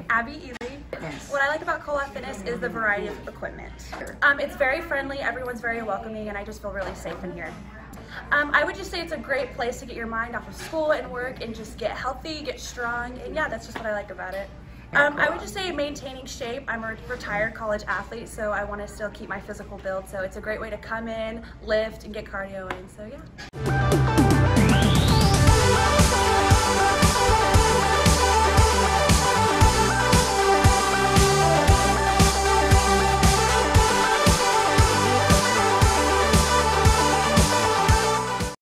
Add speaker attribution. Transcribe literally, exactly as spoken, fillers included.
Speaker 1: Abby Ely. What I like about Colaw Fitness is the variety of equipment. Um, it's very friendly, everyone's very welcoming, and I just feel really safe in here. Um, I would just say it's a great place to get your mind off of school and work and just get healthy, get strong, and yeah, that's just what I like about it. Um, I would just say maintaining shape. I'm a retired college athlete, so I want to still keep my physical build, so it's a great way to come in, lift, and get cardio in, so yeah.